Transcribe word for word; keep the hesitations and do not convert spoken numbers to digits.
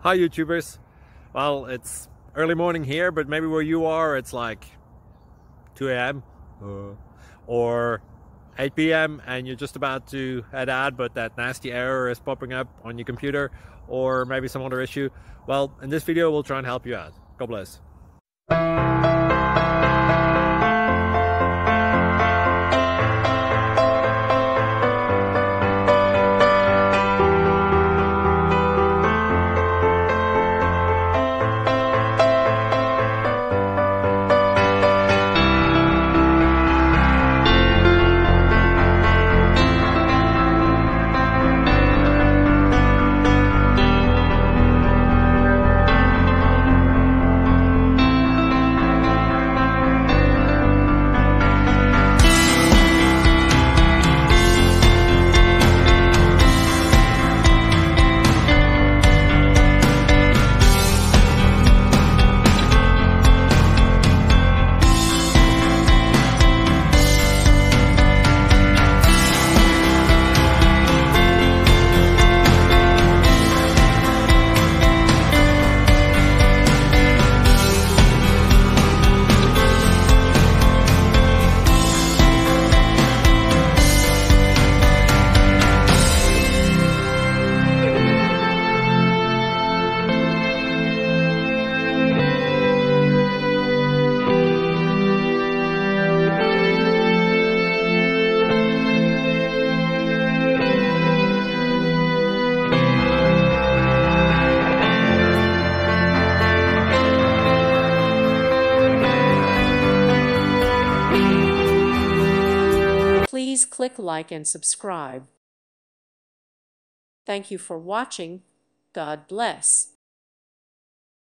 Hi YouTubers. Well, it's early morning here, but maybe where you are it's like two A M uh, or eight P M and you're just about to head out, but that nasty error is popping up on your computer, or maybe some other issue. Well, in this video we'll try and help you out. God bless. Please click like and subscribe. Thank you for watching. God bless.